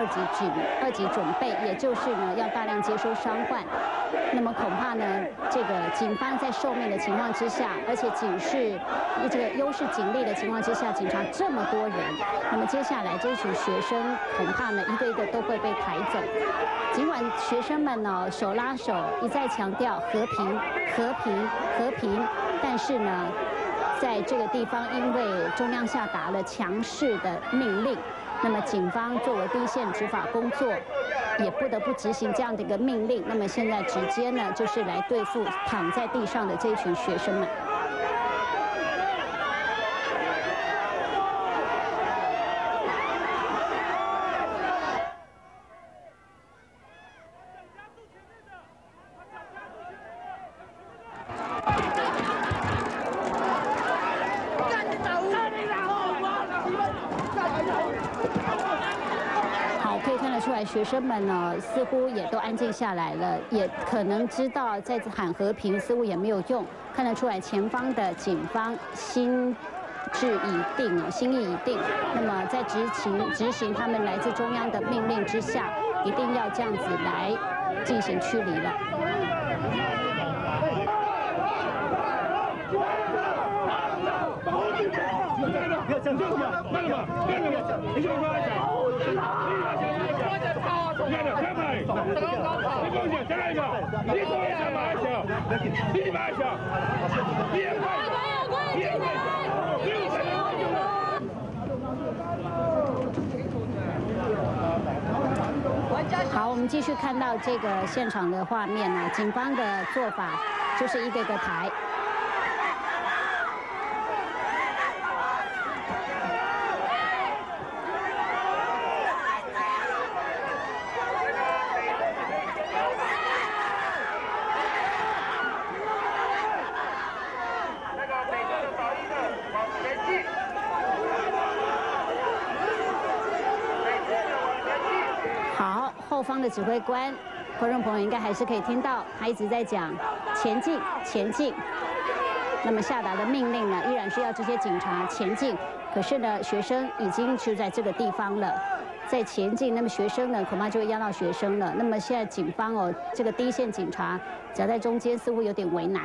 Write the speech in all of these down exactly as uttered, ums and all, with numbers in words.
二级准二级准备，也就是呢要大量接收伤患。那么恐怕呢，这个警方在受命的情况之下，而且警示这个优势警力的情况之下，警察这么多人，那么接下来这群学生恐怕呢一个一个都会被抬走。尽管学生们呢手拉手一再强调和平、和平、和平，但是呢，在这个地方因为中央下达了强势的命令，那么警方作为第一线执法工作，也不得不执行这样的一个命令。那么现在直接呢，就是来对付躺在地上的这一群学生们。学生们呢，似乎也都安静下来了，也可能知道再喊和平似乎也没有用。看得出来，前方的警方心志已定啊，心意已定。那么在执行执行他们来自中央的命令之下，一定要这样子来进行驱离了。不要这样，不要，慢了嘛，慢了嘛，你先说一下。 好，我们继续看到这个现场的画面呢，警方的做法就是一个个抬。 后方的指挥官，观众朋友应该还是可以听到，他一直在讲前进，前进。那么下达的命令呢，依然是要这些警察前进。可是呢，学生已经是在这个地方了，在前进。那么学生呢，恐怕就会压到学生了。那么现在警方哦，这个第一线警察夹在中间，似乎有点为难。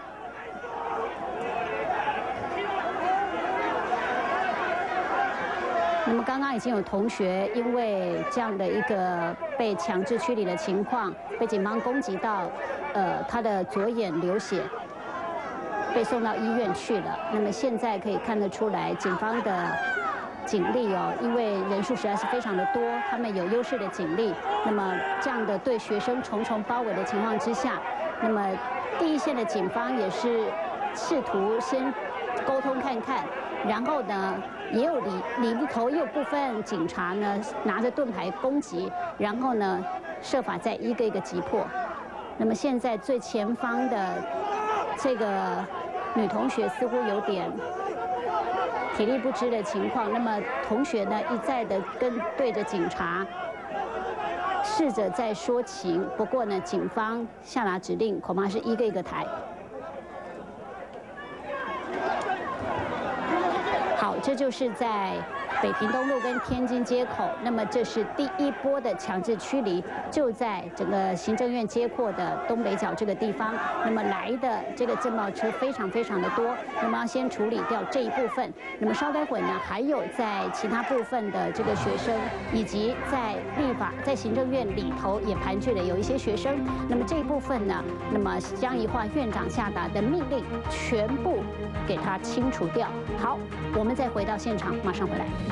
那么刚刚已经有同学因为这样的一个被强制驱离的情况，被警方攻击到，呃，他的左眼流血，被送到医院去了。那么现在可以看得出来，警方的警力哦，因为人数实在是非常的多，他们有优势的警力。那么这样的对学生重重包围的情况之下，那么第一线的警方也是试图先沟通看看，然后呢。 也有里里头也有部分警察呢拿着盾牌攻击，然后呢设法再一个一个击破。那么现在最前方的这个女同学似乎有点体力不支的情况，那么同学呢一再的跟对着警察试着在说情，不过呢警方下达指令，恐怕是一个一个抬。 好，这就是在北平东路跟天津街口，那么这是第一波的强制驱离，就在整个行政院街廓的东北角这个地方。那么来的这个政贸车非常非常的多，那么要先处理掉这一部分。那么稍待会呢，还有在其他部分的这个学生，以及在立法在行政院里头也盘踞了有一些学生。那么这一部分呢，那么江宜桦院长下达的命令全部给它清除掉。好，我们再回到现场，马上回来。